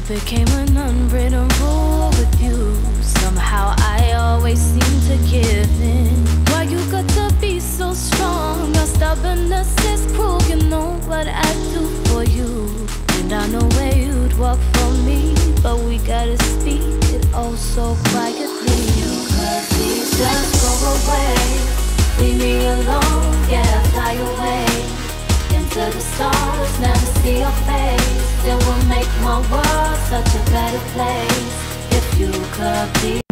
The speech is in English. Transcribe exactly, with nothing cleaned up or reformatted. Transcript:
became an unwritten rule with you. Somehow I always seem to give in. Why you got to be so strong? Your stubbornness is cruel. You know what I'd do for you, and I know where you'd walk for me. But we gotta speak it oh so quietly. You could please just go away, leave me alone, yeah, fly away into the stars, never see your face. It will make my world such a better place if you could be.